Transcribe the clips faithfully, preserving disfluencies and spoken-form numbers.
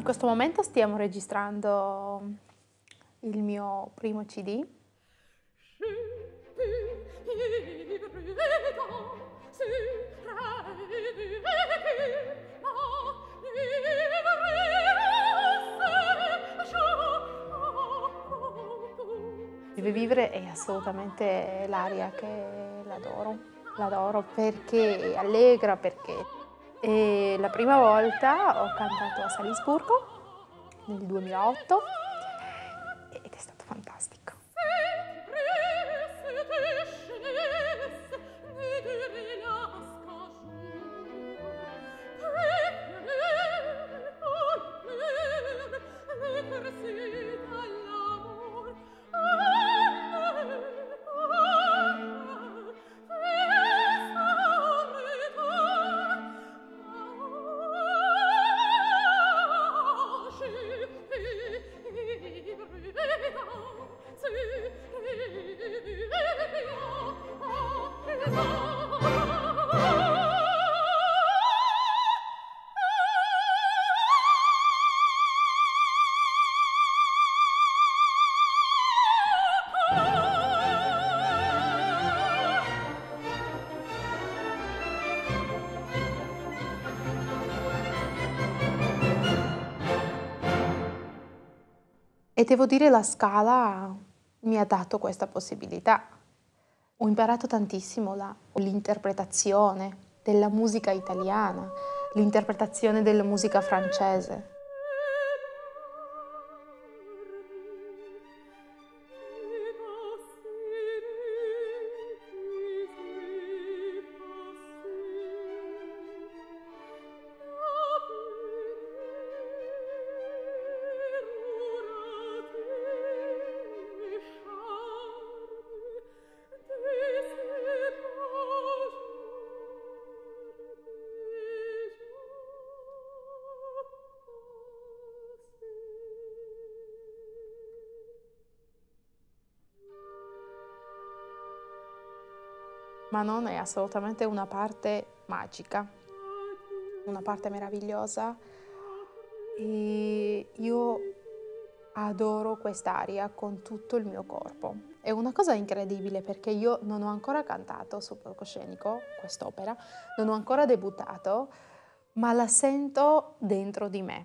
In questo momento stiamo registrando il mio primo C D. Deve vivere è assolutamente l'aria che l'adoro, l'adoro perché è allegra, perché è la prima volta ho cantato a Salisburgo nel duemilaotto ed è stato fantastico. E devo dire la Scala mi ha dato questa possibilità. Ho imparato tantissimo là, l'interpretazione della musica italiana, l'interpretazione della musica francese. Manon è assolutamente una parte magica, una parte meravigliosa e io adoro quest'aria con tutto il mio corpo. È una cosa incredibile perché io non ho ancora cantato sul palcoscenico quest'opera, non ho ancora debuttato, ma la sento dentro di me.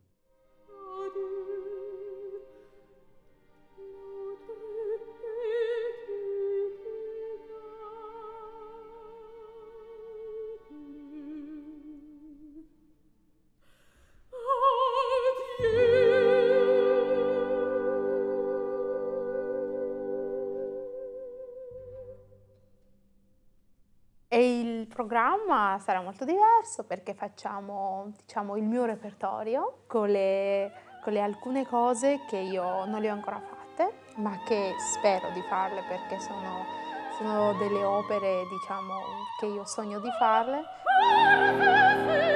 E il programma sarà molto diverso perché facciamo, diciamo, il mio repertorio con le, con le alcune cose che io non le ho ancora fatte, ma che spero di farle perché sono, sono delle opere, diciamo, che io sogno di farle.